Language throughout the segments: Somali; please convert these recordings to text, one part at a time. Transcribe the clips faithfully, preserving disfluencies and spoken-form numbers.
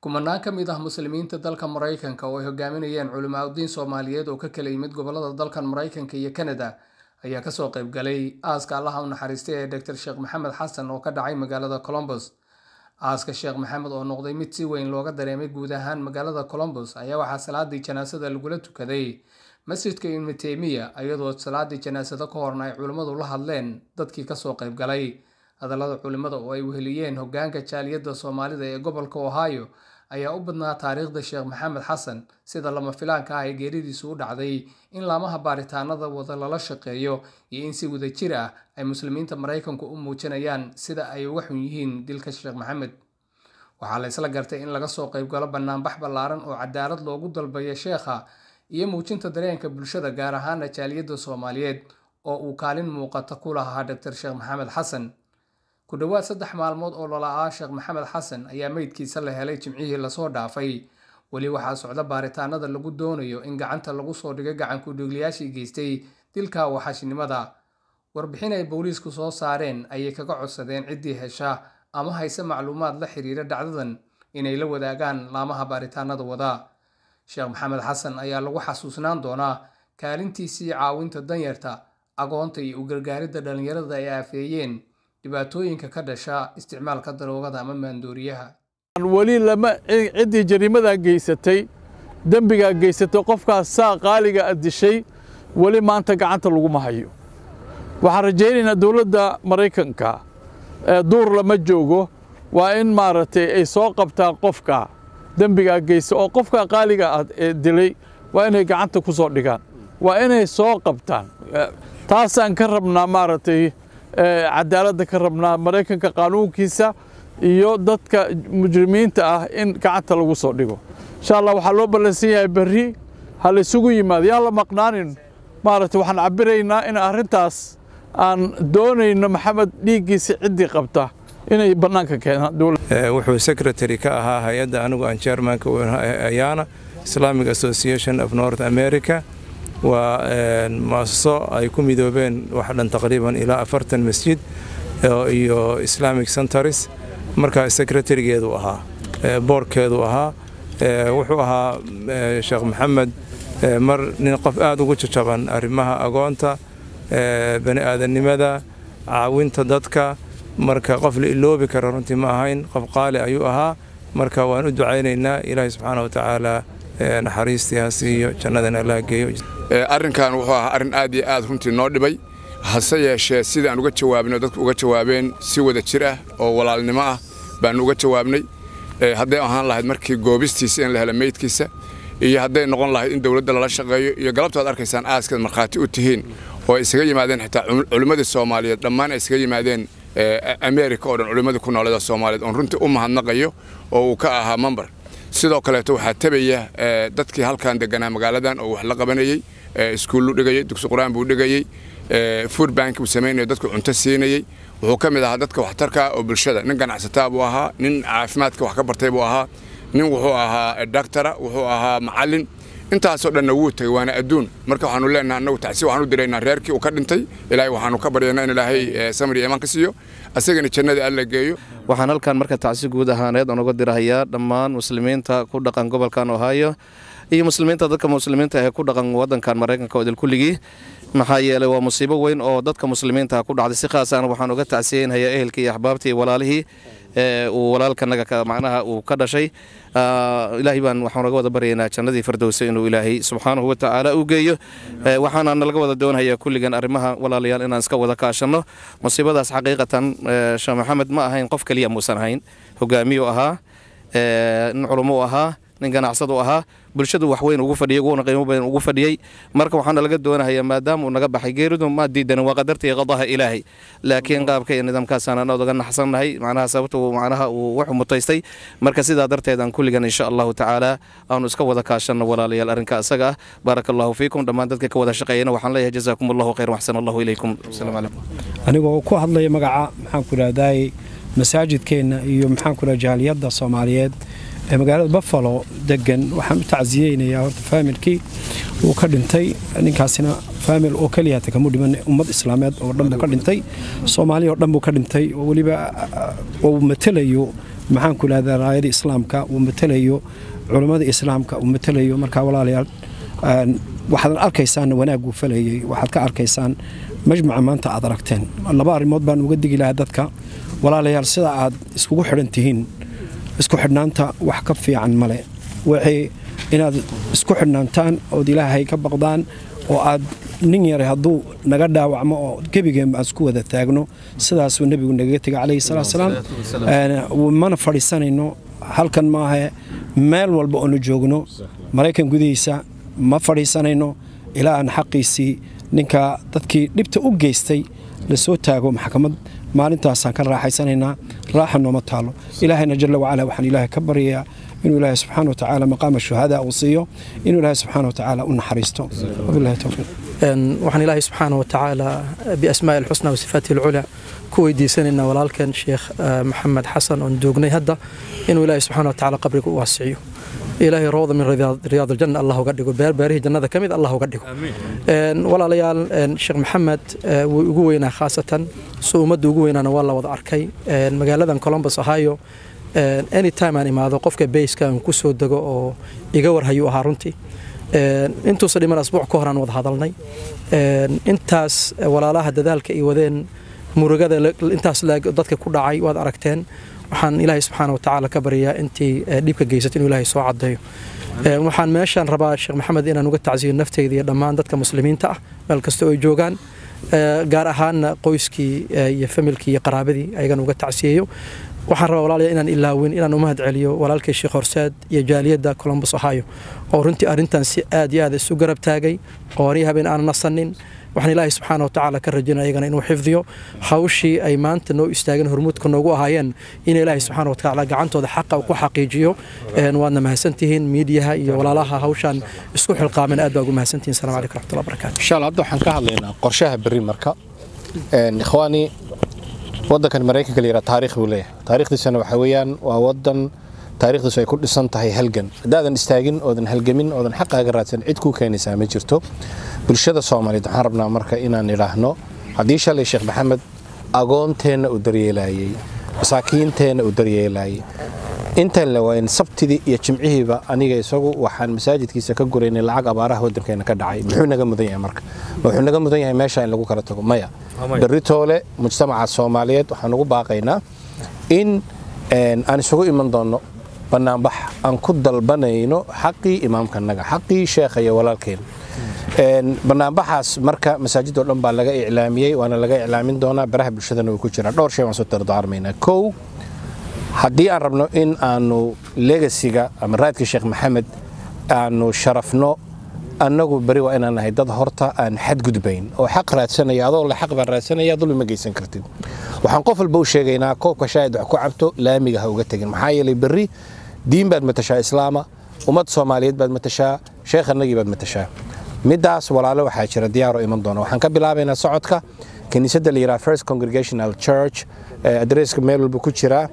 kumanaan ka mid ah muslimiinta dalka Mareykanka oo ay hogaaminayeen culimada Soomaaliyeed oo ka kala yimid gobolada dalkan Mareykanka iyo Canada ayaa ka soo qayb galay aaska Allaha u naxariistay ee Doctor Sheekh Maxamed Xasan oo ka dhacay magaalada Columbus. aaska Sheekh Maxamed oo noqday mid si weyn looga dareemay guud ahaan magaalada Columbus ayaa waxaa salaadii janaasada lagula tukaday masjidka Ibn Taymiyyah iyadoo salaadii janaasada ka horna ay culimadu la hadleen dadkii ka soo qayb galay. hadallada culimada oo ay weheliyeen hoggaanka jaaliyadda Soomaalida ee gobolka Ohio ayaa u badnaa taariikhda Sheekh Maxamed Xasan sida lama filaanka ah ee geeridiisu u dhacday in laamaha baaritaanada wada lala shaqeeyo iyo in si wada jir ah ay muslimiinta Mareykanku u muujinayaan sida ay uga xun yihiin dilka Sheekh Maxamed. waxaa la isla gartay in laga soo qayb galo banaanbax ballaaran oo cadaalad loogu dalbayo sheekha iyo muujinta dareenka bulshada gaar ahaan jaaliyadda Soomaaliyeed oo uu kaalin muuqata ku lahaa Doctor Sheekh Maxamed Xasan. ku dhawaad saddex maalmood oo lolaa Sheekh Maxamed Xasan ayaa meydkiisa la helay jimcihii la soo dhaafay. wali waxaa socda baaritaanada lagu doonayo in gacanta lagu soo dhigo gacan ku dhigliyaashii geystay dilka waxashinimada. warbixin ay booliisku soo saareen ayay kaga codsadeen ciddii hesha ama haysa macluumaad la xiriira dhacdadan inay la wadaagaan laamaha baaritaanada wada. Sheekh Maxamed Xasan ayaa lagu xasuusnaan doonaa kaalintiisii caawinta danyarta, agoonta iyo u gargaaridda dhalinyarada ay aafeeyeen dhibaatooyinka ka dhasha isticmaalka daroogada ama maandooriyaha. wali lama cidii jariimada geysatay dambiga geysatay qofkaas saa qaaliga adishay wali maanta gacanta lagu mahayo. waxaan rajaynaynaa dawladda Mareykanka ee duur lama joogo waa in maaragtay ay soo qabtaan qofka dambiga geysay oo qofka qaaliga ah ee dilay waa inay gacanta ku soo dhigaan, waa inay soo qabtaan. taasaan ka rabnaa maaragtay cadaaladda ka rabnaa Mareykanka qaanuunkiisa iyo dadka mujrimiinta ah in gacanta lagu soo dhigo. insha Allah waxaa loo ballansan yahay berri hal isugu yimaado yaan la maqnaanin. maaragtay waxaan cabiraynaa in arrintaas aan doonayno Maxamed dhiiggiisa ciddii qabta inay bannaanka keenaan dawladda. wuxuu secretary ka ahaa hay'adda anigu aan chairmanka u ayaana Islamic Association of North America waa maaso ay ku midoobeen wax dhan taqriiban ilaa afartan masjid iyo Islamic centers. marka secretary-geedu ahaa boardkeedu ahaa wuxuu ahaa Sheekh Maxamed mar nin qof aad ugu jajaban arrimaha agoonta bani aadanimada caawinta dadka. marka qof la iloobi karo runtii ma ahayn, qof qaali ayuu ahaa. marka waan u ducaynaynaa Ilaahay subxaanahu wa tacaala naxariistiisa iyo jannadana Allah geeyo. arrinkan wuxuu ahaa arrin aad iyo aad runtii noo dhibay, hase yeeshee sida aan uga jawaabno dadku uga jawaabeen si wada jir ah oo walaalnimo ah baan uga jawaabnay. hadday ahaan lahayd markii goobistiisa in la helo meydkiisa iyo hadday noqon lahayd in dawladda lala shaqeeyo iyo galabtaad arkaysaan aaska markhaati u tihiin oo ay isaga yimaadeen xitaa culimadii Soomaaliyeed dhammaan ay isaga yimaadeen America oo dhan culimadii ku noolada Soomaaliyeed oo runtii u mahadnaqayo oo uu ka ahaa member. sidoo kale waxaa tabaya dadkii halkan deganaa magaaladan oo wax la qabanayay, iskuul u dhigayay, dugsi quraan buu dhigayay, food bank uu sameeyay, dadku cunto siinayay. wuxuu ka mid ahaa dadka waxtarka oo bulshada. nin ganacsataa buu ahaa, nin caafimaadka wax ka bartay buu ahaa, nin wuxuu ahaa doctor, wuxuu ahaa macallin. intaasoo dhan wuu tagay waana adduun. marka waxaanu leenahay annagu tacsi waxaanu direynaa reerkii uu ka dhintay. ilaahay waxaanu ka baryaynaa in ilaahay samir iyo iimaan ka siiyo asagana jannada Alla geeyo. waxaan halkan marka tacsi guud ahaaneed uga dirahayaa dhammaan muslimiinta ku dhaqan gobolkan Ohio iyo muslimiinta dadka muslimiinta ah ee ku dhaqan wadankan Mareykanka oo kulligii. maxaa yeelay waa musiibo weyn oo dadka muslimiinta ku dhacday. si khaas ah waxaan uga tacsiyeynayaa ehelkii iyo ahbaabtii iyo walaalihii ee uu walaalkanaga macnaha uu ka dhashay. ilaahay baan waxaan uga wada baryaynaa jannadii firdawsi inuu ilaahay subxaanahu wa tacaala u geeyo. waxaana laga wada doonayaa kulligan arrimaha walaalayaal inaan iska wada kaashano. musiibadaas xaqiiqatan Sheekh Maxamed ma ahayn qof kaliya muusan ahayn, hogaamiye ahaa, nin culimo ahaa, nin ganacsado ahaa, bulshadu wax weyn ugu fadhiyay, ugu qiimo badan ugu fadhiyay. marka waxaan laga doonayaa maadaama uu naga baxay geeridu ma diidan waa qadartii qadaha Ilaahay, laakiin qaabka iyo nidaamkaas aan uga naxsanahay macnaha sababta uu macnaha uu wax mutaystay. marka sidaa darteed aan kulligan insha Allah tacaala aanu iska wada kaashano walaalayaal arrinka asaga ah. barakallahu fiikum dhammaan dadka ka wada shaqeeyana waxaan leeyahay jazaakumullahu khayran wa ahsanallahu ilaykum. assalaamu alaykum. anigoo ku hadlaya magaca maxaan ku raadaay masaajidkeena iyo maxaan ku raadaay jaaliyadda Soomaaliyeed magaalada Buffalo degan. waxaan u tacsiyeynayaa horta familkii uu ka dhintay. ninkaasina famil oo kaliya ta kamu dhiman ummad islaameed oo dhan buu ka dhintay, Soomaaliya oo dhan buu ka dhintay, oo waliba uu matalayo maxaan ku leedahay raayada islaamka uu matalayo culimmada islaamka uu matalayo markaa walaalayaal waxaad arkaysaan wanaag uu falayay waxaad ka arkaysaan majmaca maanta aad aragteen laba arrimood baan uga digi lahaa dadka walaalayaal sida aad iskugu xidhan tihiin isku xidhnaanta wax ka fiican male waxay inaad isku xidhnaantaan ood ilaahay ka baqdaan oo aad nin yare hadduu naga dhaawacmo oo gebigeen aan isku wada taagno sidaasuu nebigu nagaga tegay calayhi salaatu wasalaam mana fadhiisanayno halkan maaha meel walba oonu joogno maraykan gudihiisa ma fadhiisanayno ilaa aan xaqiisii ninka dadkii dhibta u geystay la soo taago maxkamad maalintaasaan ka raaxaysanaynaa raaxa nooma taalo ilaahayna jalla wacala waxaan ilaahay ka baryayaa inuu ilaahay subxaana wa tacaala maqaama shuhadaa uu siiyo inuu ilaahay subxaana wa tacaala u naxariisto wabillahi tawfiiq waxaan ilaahay subxaana wa tacaala biasmaa'i alxusna wa sifaatihi alculaa ku weydiisanaynaa walaalkan sheekh maxamed xasan oon joognay hadda inuu ilaahay subxaana wa tacaala qabriga u waasiciyo ilaahay rawda min riyaad aljanna allah uga dhigo beerbeerihii jannada ka mid allah uga dhigo walaalayaal sheekh maxamed wuu ugu weynaa khaasatan soo ummadda ugu weynaana waa la wada arkay magaaladan Columbus Ohio anytime aan imaado qofka bayska aan ku soo dago oo iga warhayo ahaa runtii intuusa dhiman asbuuc ka horaan wada hadalnay intaas walaalaha dadaalka ay wadeen murugada intaas dadka ku dhacay waad aragteen waxaan ilaahay subxaana wa tacaala ka baryaa intii dhibka geysatay inuu ilaahay soo cadeeyo waxaan meeshaan rabaa sheekh maxamed inaan uga tacsiyo nafteyda iyo dhammaan dadka muslimiinta ah meel kasta oo ay joogaan gaar ahaanna qoyskii iyo familkii iyo qaraabadii ayagan uga tacsiyeeyo waxaan rabaa walaalayaal inaan ilaawin inaan u mahad celiyo walaalkay sheekh horseed iyo jaaliyadda Columbus Ohio oo runtii arrintan si aad iyo aad isu garab taagay qoori habeen aan nasanin waxaan ilaahay subxaana wa tacaala ka rajaynayaa iyagana inuu xifdiyo hawshii ay maanta noo istaageen hormuudka noogu ahaayeen in ilaahay subxaana wa tacaala gacantooda xaqa ku xaqiijiyo waadna mahadsantihiin miidiyaha iyo walaalaha hawshan isku xilqaamen aad baa ugu mahadsantihiin salaamu calaykum waraxmatullahi wabarakaatu insha allah hadda waxaan ka hadlaynaa qorshaha berri marka ikhwaani waddankan maraykanka la yidhaha taariikh buu leeyahay taariikhdiisana waxa weeyaan waa waddan taariikhdiisu ay ku dhisan tahay halgan haddaadan istaagin oodan halgamin oodan xaqaaga raadsan cid kuu keenaysaa ma jirto bulshada Soomaaliyeed waxaan rabnaa marka inaan idhaahno haddii shalay sheekh maxamed agoonteenna uu daryeelayay masaakiinteenna uu daryeelayay intaan la wayn sabtidii iyo jimcihiiba aniga isagu waxaan masaajidkiisa ka guraynay lacag abaaraha waddankeena ka dhacay muxuu naga mudan yahay marka wuxuu naga mudan yahay meesha in lagu kala tago maya beritoole mujtamaca Soomaaliyeed waxaan ugu baaqaynaa in aan isugu iman doono banaanbax aan ku dalbanayno xaqii imaamkanaga xaqii sheekha iyo walaalkeen banaanbaxaas marka masaajidoo dhan baa laga iclaamiyey waana laga iclaamin doonaa baraha bulshadana uu ku jiraa dhowr shay waan soo dardaarmaynaa kow haddii aan rabno in aanu legasiga ama raadka sheekh maxamed aanu sharafno annagu bari waa inaan nahay dad horta aan xadgudbayn oo xaq raadsanaya adoo la xaq baan raadsanaya dulmi ma geysan kartid waxaan qof walba u sheegaynaa koobka shaahid wax ku cabto laamiga ha uga tagin maxaa yeelay berri diin baad matashaa islaama ummad Soomaaliyeed baad matashaa sheekhanagii baad matashaa midaas walaalo waxaa jira diyaaro iman doona waxaan ka bilaabaynaa socodka kaniisadda la yiraahdo First Congregational Church adresska meel walba ku jira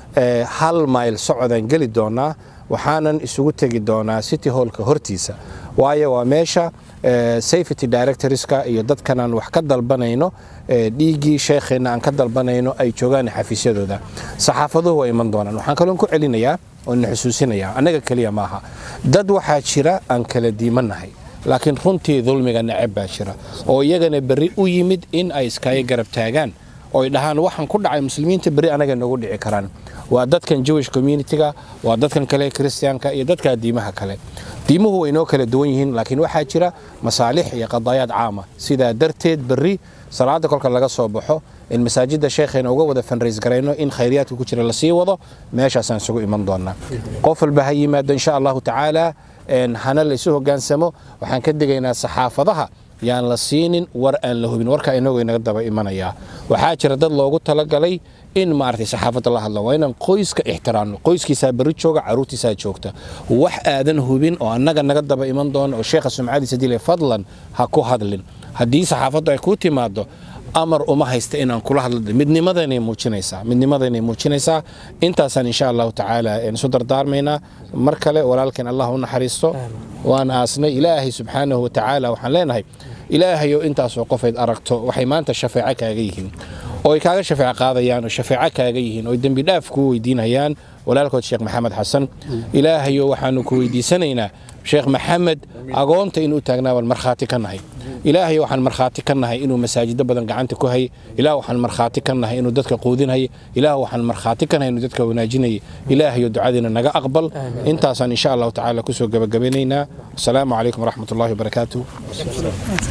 hal mile socodaan geli doonaa waxaanan isugu tegi doonaa City Hallka hortiisa waayo waa meesha safety directorska iyo dadkan aan wax ka dalbanayno dhiigii sheekheena aan ka dalbanayno ay joogaan xafiisyadooda saxaafaduhu way iman doonaan waxaan kaloo ku celinayaa oo xusuusinayaa anaga kaliya maaha dad waxaa jira aan kala diimanahay laakiin runtii dulmiga nacab baa jira oo iyagana berri u yimid in ay iskaaga garab taagaan oo ay dhahaan waxaan ku dhacay muslimiinta berri anaga nagu dhici karaan waa dadkan Jewish community-ga waa dadkan kale Kristiyaanka iyo dadka diimaha kale diimuhu way noo kala duwan yihiin laakiin waxaa jira masaalix iyo qadaayad caama sida darteed berri salaada kolka laga soo baxo in masaajidda sheekheena uga wada fundraise garayno in khayriyaadka ku jira la sii wado meeshaas aan isugu iman doonaa qof walba ha yimaado insha Allah tacaala in hana la isu hogaansamo waxaan ka digaynaa saxaafadaha yaan la siinin war aan la hubin warka inagu inaga daba imanaya waxaa jira dad loogu talagalay in maartay saxaafada la hadlo waa inaan qoyska ixtiraamno qoyskiisa bari jooga caruurtiisa joogta wax aadan hubin oo annaga naga daba iman doon oo sheekha sumcadiisa dilay fadlan ha ku hadlin haddii saxaafadu ay ku timaado amar uma haysta inaan kula hadlo midnimadeenay muujinaysaa midnimadeenay muujinaysaa intaasaan insha Allah tacaala in soo dardaarmayna mar kale walaalkeen Allah u naxariisto waan aasnay ilaahay subxaanahu wa tacaala waxaan leenahay ilaahayo intaas oo qofayd aragto waxay maanta shafaaca kaaga yihiin oo ay kaaga shafaac qaadayaan oo shafaac kaaga yihiin oo dambi dhaaf ku weydiinayaan walaalkood Sheekh Maxamed Xasan ilaahayo waxaanu ku weydiisanaynaa Sheekh Maxamed agoonta inuu taagnaa wal marxaati ka nahay ilaahay waxaan marxaati ka nahay inuu masaajida badan gacanta ku hay ilaahay waxaan marxaati ka nahay inuu dadka quudinay ilaahay waxaan marxaati ka nahay inuu dadka wanaajinay ilaahay ducadina naga aqbal intaasaan insha Allah ta'ala ku soo gabagabeynayna assalamu alaykum wa rahmatullahi wa barakatuh